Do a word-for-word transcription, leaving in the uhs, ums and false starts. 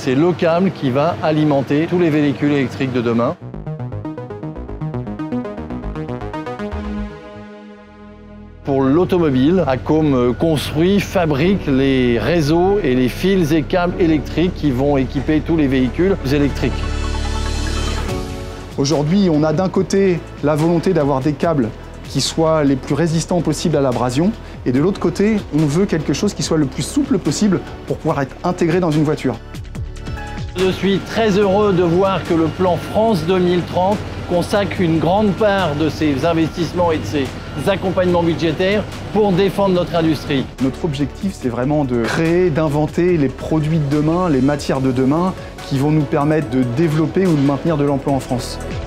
C'est le câble qui va alimenter tous les véhicules électriques de demain. Pour l'automobile, Accom construit, fabrique les réseaux et les fils et câbles électriques qui vont équiper tous les véhicules électriques. Aujourd'hui, on a d'un côté la volonté d'avoir des câbles qui soient les plus résistants possibles à l'abrasion, et de l'autre côté, on veut quelque chose qui soit le plus souple possible pour pouvoir être intégré dans une voiture. Je suis très heureux de voir que le plan France deux mille trente consacre une grande part de ses investissements et de ses accompagnements budgétaires pour défendre notre industrie. Notre objectif, c'est vraiment de créer, d'inventer les produits de demain, les matières de demain qui vont nous permettre de développer ou de maintenir de l'emploi en France.